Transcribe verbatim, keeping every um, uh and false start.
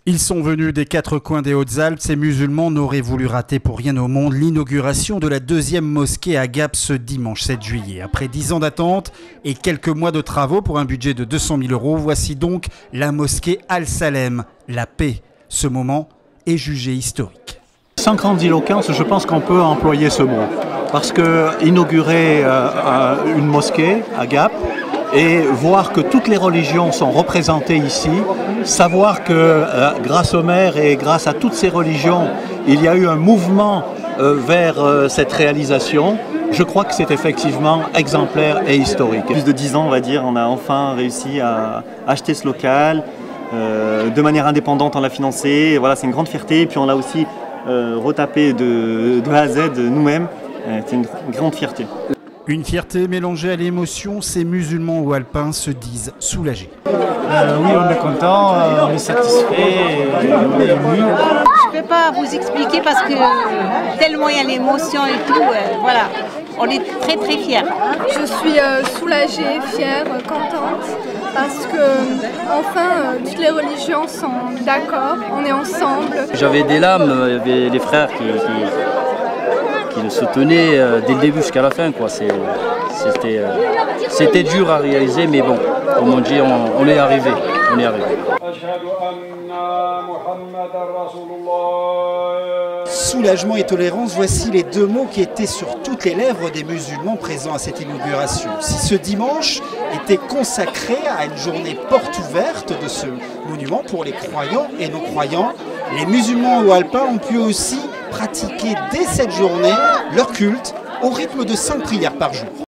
Ils sont venus des quatre coins des Hautes-Alpes. Ces musulmans n'auraient voulu rater pour rien au monde l'inauguration de la deuxième mosquée à Gap ce dimanche sept juillet. Après dix ans d'attente et quelques mois de travaux pour un budget de deux cent mille euros, voici donc la mosquée Al-Salem, la paix. Ce moment est jugé historique. Sans grandiloquence, je pense qu'on peut employer ce mot. Parce que inaugurer euh, une mosquée à Gap, et voir que toutes les religions sont représentées ici, savoir que euh, grâce au maire et grâce à toutes ces religions, il y a eu un mouvement euh, vers euh, cette réalisation, je crois que c'est effectivement exemplaire et historique. Plus de dix ans, on va dire, on a enfin réussi à acheter ce local, euh, de manière indépendante on l'a financé, et voilà, c'est une grande fierté, et puis on l'a aussi euh, retapé de, de A à Z nous-mêmes, c'est une grande fierté. Une fierté mélangée à l'émotion, ces musulmans ou alpins se disent soulagés. Euh, oui, on est content, euh, on est satisfait, et on est ému. Je ne peux pas vous expliquer parce que tellement il y a l'émotion et tout, euh, voilà, on est très très fiers. Je suis euh, soulagée, fière, contente parce que enfin euh, toutes les religions sont d'accord, on est ensemble. J'avais des larmes, il y avait les frères qui... qui... qui le soutenait euh, dès le début jusqu'à la fin. C'était euh, dur à réaliser, mais bon, comme on dit, on, on est arrivé. On est arrivé. Soulagement et tolérance, voici les deux mots qui étaient sur toutes les lèvres des musulmans présents à cette inauguration. Si ce dimanche était consacré à une journée porte ouverte de ce monument pour les croyants et non-croyants, les musulmans ou alpins ont pu aussi pratiquer dès cette journée leur culte au rythme de cinq prières par jour.